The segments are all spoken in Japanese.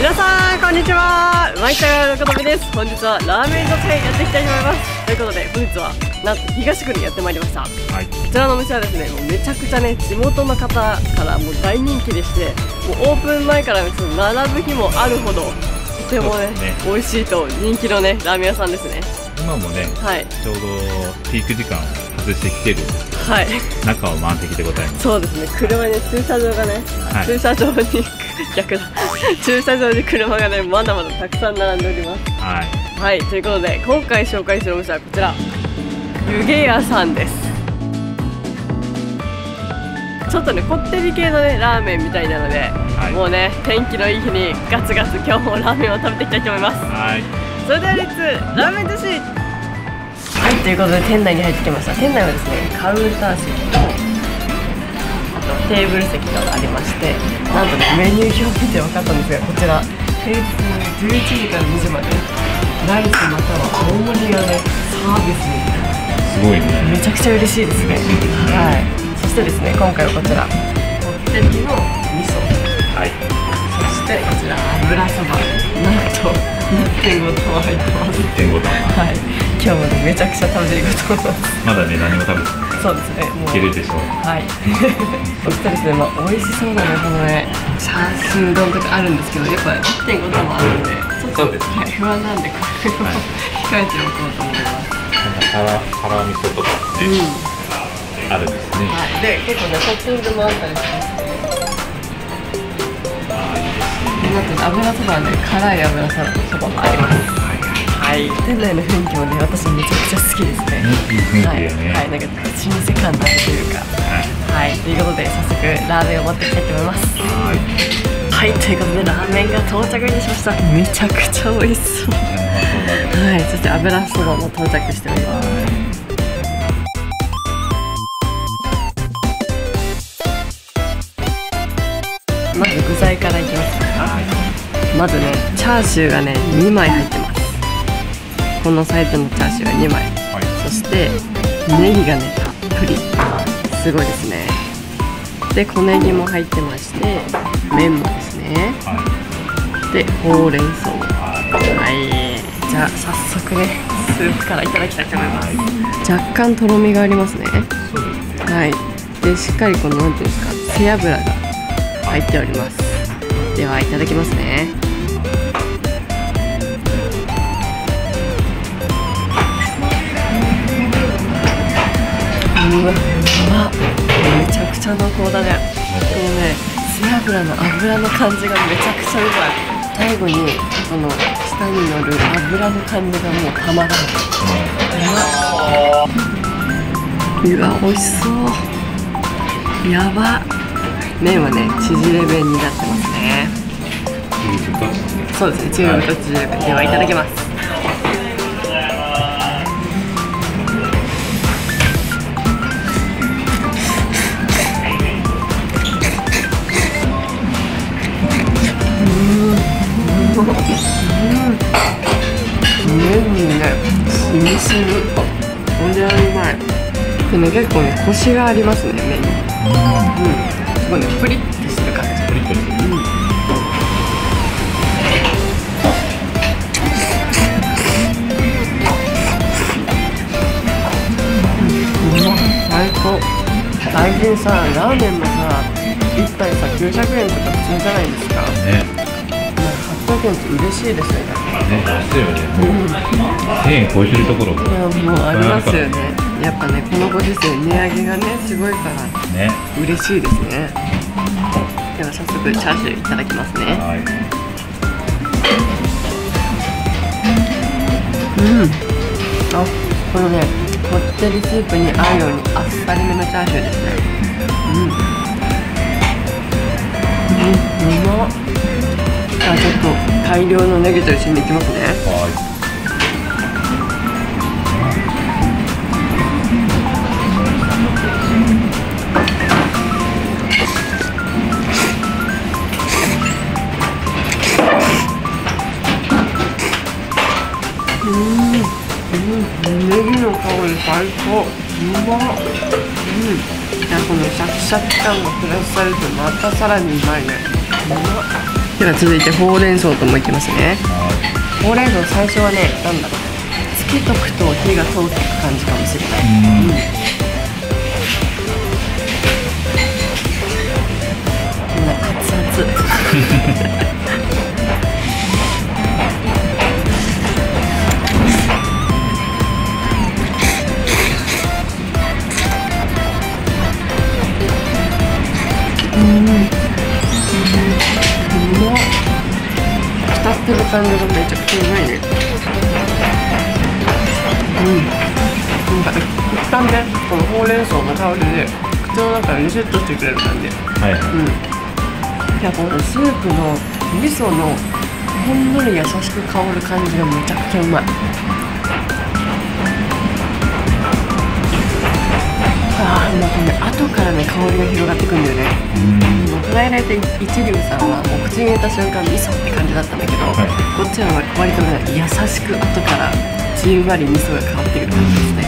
皆さんこんにちは、マイカのことみです。本日はラーメンの会やっていきたいと思います。ということで本日はなんと東区にやってまいりました。こちらのお店はですね、もうめちゃくちゃね、地元の方からもう大人気でして、もうオープン前からですね、並ぶ日もあるほどとてもね美味しいと人気のねラーメン屋さんですね。 今もね、ちょうどピーク時間を外してきてる、中は満席でございます。 そうですね、車に駐車場がね、駐車場に逆だ駐車場に車がねまだまだたくさん並んでおります。はい、ということで今回紹介するお店はこちら、湯気屋さんです。ちょっとねこってり系のねラーメンみたいなので、もうね天気のいい日にガツガツ今日もラーメンを食べていきたいと思います。それではレッツラーメン寿司。はい、ということで店内に入ってきました。店内はですね、カウンター席とあとテーブル席がありまして、なんとねメニュー表見て分かったんですが、こちら平日11時から2時までライスまたは大盛りがねサービスに、 すごいね、 めちゃくちゃ嬉しいですね。はい、そしてですね、今回はこちらこってりの味噌、そしてこちら油そば、なんと 1.5 玉入ってます。 1.5 玉、 今日もねめちゃくちゃ食べていこうと思います。 まだね何も食べてない。 そうですね、もういけるでしょう。 そしてですね、美味しそうなねこのねチャーシュー丼とかあるんですけど、やっぱ 1.5 玉あるんでちょっと不安なんで、これを控えておこうと思います。 辛味噌とかってあるんですね。 で結構ねトッピングもあったりしますね。なんと油そばはね、辛い油そばもあります。店内の雰囲気もね、私めちゃくちゃ好きですね。なんか老舗感のあるというか。ということで早速ラーメンを持っていきたいと思います。はい、ということでラーメンが到着いたしました。めちゃくちゃ美味しそう。そして油そばも到着しております。まず具材からいきますね。まずね、チャーシューがね2枚入ってます。このサイズのチャーシューが2枚、そしてネギがねたっぷり、すごいですね。で小ネギも入ってまして、麺もですね、でほうれん草も。じゃあ早速ねスープからいただきたいと思います。若干とろみがありますね。でしっかりこのなんていうんですか、背脂が入っております。ではいただきますね。うわ、めちゃくちゃ濃厚だね。このね背脂の油の感じがめちゃくちゃうまい。最後にこの下に乗る油の感じがもうたまらない。うわ、美味しそう。やば。麺はね縮れ麺になってますね。そうですね、中太と縮れ麺。ではいただきます。麺にねしみしみ、これはうまい。でね、結構ねコシがありますね、麺に。すごいね、プリッとしてる感じ。最高。最近さ、ラーメンもさ1杯さ900円とか普通じゃないですか。800円って嬉しいですよね。 安いよね。1000円超えてるところももうありますよね。やっぱねこのご時世値上げがねすごいからね嬉しいですね。では早速チャーシューいただきますね。あ、このねこってりスープに合うようにあっさりめのチャーシューですね。うまっ。ちょっと大量のネギと一緒にいきますね。ネギの香り最高。うまっ。このシャキシャキ感がプラスされてまたさらにうまいね。うまっ。 では続いてほうれん草ともいきますね。ほうれん草最初はね、なんだろう、つけとくと火が通っていく感じかもしれない。熱々浸ってる感じがめちゃくちゃうまいね。なんか一旦ね、このほうれん草の香りで口の中でリセットしてくれる感じ。いや、このスープの味噌のほんのり優しく香る感じがめちゃくちゃうまい。もうね、後からね、香りが広がってくんだよね。フライライト一流さんはもう口に入れた瞬間味噌って感じだったんだけど、こっちは割とね、優しく後からじんわり味噌が変わってくる感じですね。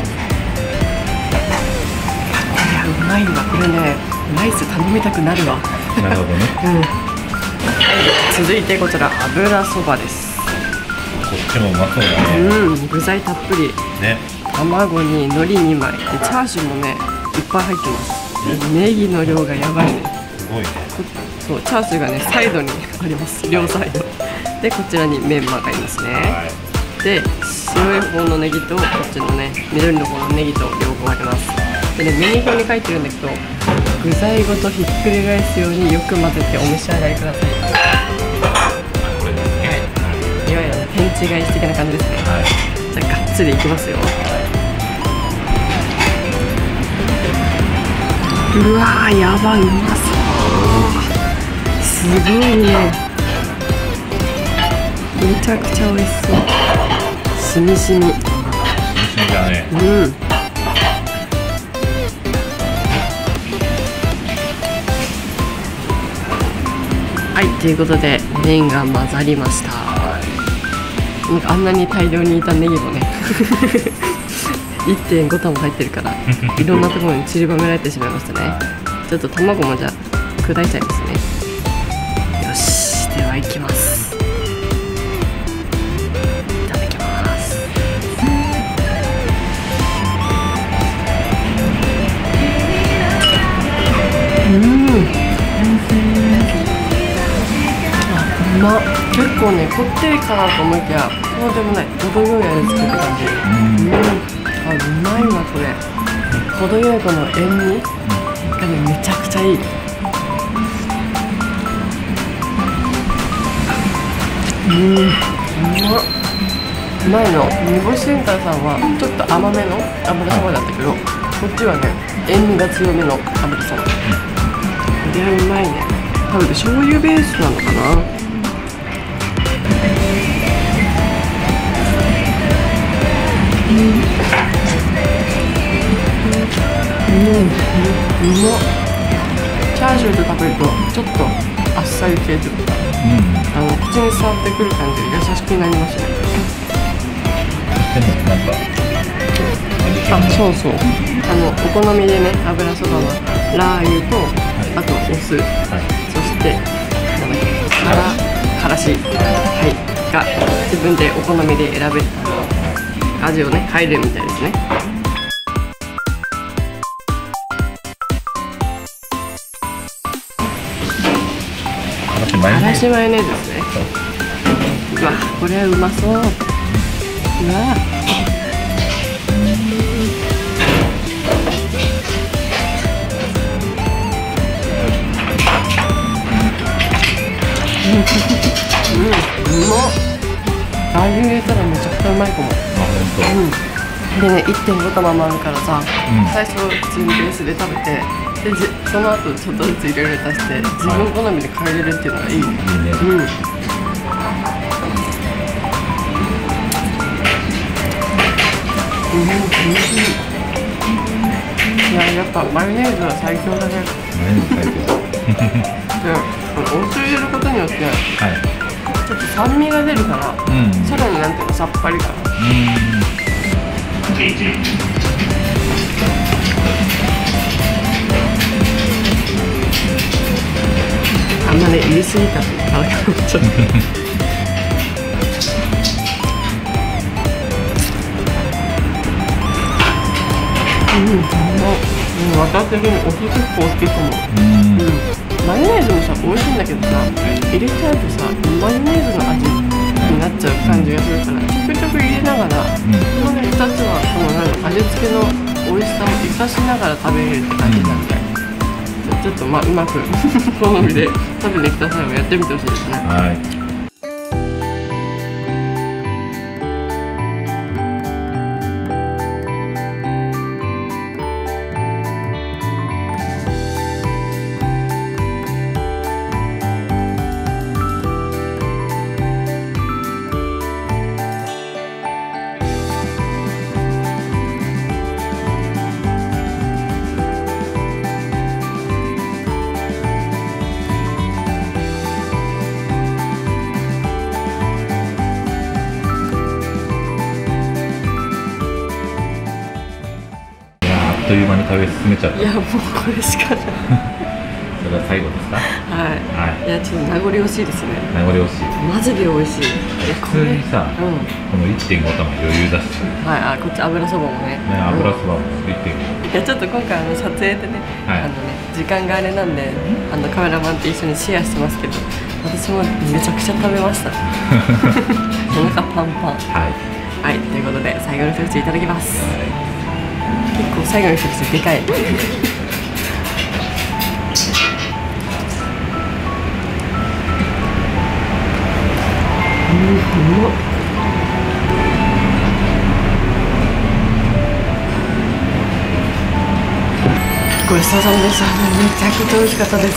これはうまいわ。これね、ライス頼みたくなるわ。 なるほどね。 続いてこちら油そばです。 こっちもうまそうだね。 具材たっぷりね。 卵に海苔2枚で、チャーシューもね、いっぱい入ってます。ネギの量がやばいね。 すごいね。 そう、チャーシューがね、サイドにあります。両サイドで、こちらにメンマがいますね。で、白い方のネギとこっちのね、緑の方のネギと両方あります。でね、メニュー表に書いてるんだけど、具材ごとひっくり返すようによく混ぜてお召し上がりください。いわゆる天地返し的な感じですね。じゃあがっつりいきますよ。うわー、やばい、うまそう。すごいね。めちゃくちゃ美味しそう。しみしみ。しみしみだね。 はい、ということで麺が混ざりました。なんかあんなに大量にいたネギもね1.5 玉入ってるからいろんなところに散りばめられてしまいましたね。ちょっと卵もじゃあ砕いちゃいますね。よし、ではいきます。いただきます。うまっ。結構ね、こってりかなと思いきやそうでもない、程よい味付けって感じ。あ、うまいわこれ。程よいこの塩味がね、めちゃくちゃいい。うまいの。煮干しセンターさんはちょっと甘めの油そばだったけど、こっちはね、塩味が強めの油そば。これはうまいね。多分醤油ベースなのかな。うまっ。チャーシューと食べるとちょっとあっさり系というか、口に触ってくる感じで優しくなりますね。あ、そうそう、お好みでね、油そばはラー油と、あとお酢、そしてなんだっけ、からし、が自分でお好みで選べる、味をね変えるみたいですね。からしマヨネーズですね。うわ、これはうまそう。うわ、うまっ。ラー油入れたらめちゃくちゃうまいかも。でね、1.5 玉もあるからさ、最初普通にベースで食べて、でその後ちょっとずついろいろ足して自分好みで変えれるっていうのがいいね。いや、やっぱマヨネーズは最強だね。マヨネーズ最強で、お酢入れることによってちょっと酸味が出るから、さらになんていうの、さっぱり感。甘んまね言い過ぎたってあれかなちょっと私的にお酢結構好きかも。マヨネーズもさ美味しいんだけどさ、入れちゃうとさマヨネーズの味になっちゃう感じがするから、ちょくちょく入れながら、このね2つはこの味付けの美味しさを生かしながら食べれるって感じなんで、ちょっとまあうまく好みで食べに来た際はやってみてほしいですね。はい。 あっという間に食べ進めちゃった。 いやもうこれしかないそれは最後ですか？ はい、いやちょっと名残惜しいですね。名残惜しい。 マジで美味しい。 普通にさ、この 1.5 玉余裕だし。 はい、こっち油そばもね。 油そばも 1.5。 いやちょっと今回撮影でね、時間があれなんでカメラマンと一緒にシェアしてますけど、私もめちゃくちゃ食べました。お腹パンパン。はい、ということで最後の一口いただきます。結構最後の一口でかい。ごちそうさまでした。めちゃくちゃ美味しかったです。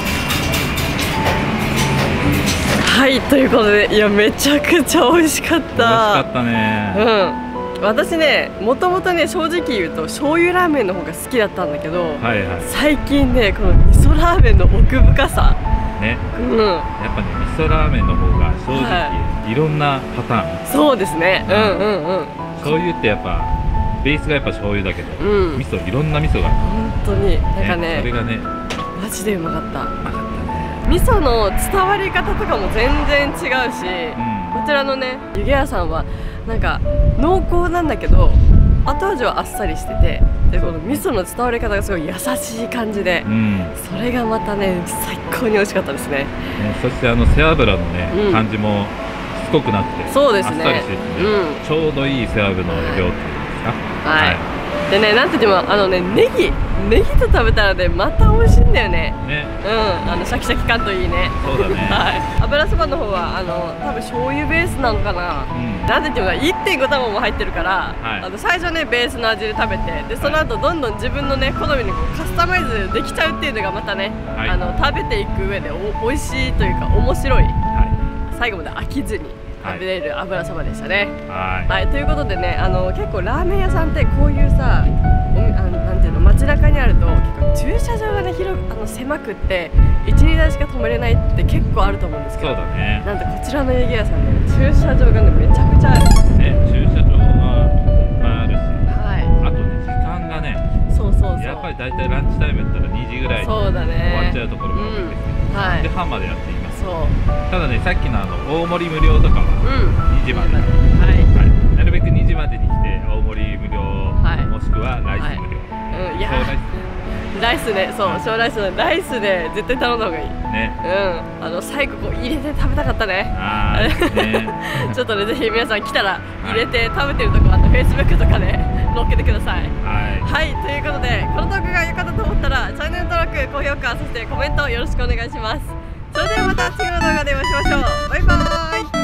はい、ということで、いやめちゃくちゃ美味しかった。美味しかったね。 私ね、もともとね、正直言うと醤油ラーメンの方が好きだったんだけど、最近ね、この味噌ラーメンの奥深さね、 やっぱね、味噌ラーメンの方が正直いろんなパターン。 そうですね。 醤油ってやっぱベースがやっぱ醤油だけど、味噌いろんな味噌がある。 本当になんかね、 それがね、 マジでうまかった。味噌の伝わり方とかも全然違うし、こちらのね湯気屋さんはなんか濃厚なんだけど後味はあっさりしてて、でこの味噌の伝わり方がすごい優しい感じで、それがまたね最高に美味しかったですね。 そして背脂のね感じもしつこくなくて、 そうですね、 あっさりしてて、ちょうどいい背脂の量っていうんですか。はい。 でね、なんて言ってもネギと食べたらねまた美味しいんだよね。シャキシャキ感といいね。 そうだね。はい。 油そばの方は多分醤油ベースなのかな。なんて言っても 1.5 玉も入ってるから、最初ねベースの味で食べて、でその後どんどん自分のね好みにこうカスタマイズできちゃうっていうのがまたね、食べていく上で美味しいというか面白い。最後まで飽きずに食べれる油そばでしたね。はい、ということでね、結構ラーメン屋さんってこういうさ、なんていうの、街中にあると結構駐車場がね狭くって1、2台しか止めれないって結構あると思うんですけど、なんでこちらの湯気屋さんね、駐車場がねめちゃくちゃある。 駐車場がいっぱいあるし、あとね時間がね、やっぱり大体ランチタイムやったら2時ぐらいに終わっちゃうところが多いんですけど、3時半までやっています。ただね、さっきの大盛り無料とかは2時まで、なるべく2時までに来て大盛り無料、もしくはライス無料。 ライスね、そう、小ライスのライスで絶対頼んだ方がいいね。最後こう入れて食べたかったね。ちょっとね、ぜひ皆さん来たら入れて食べてるとこあって Facebook とかで載っけてください。はい、ということでこの動画が良かったと思ったらチャンネル登録、高評価、そしてコメントよろしくお願いします。それではまた次の動画でお会いしましょう。バイバーイ。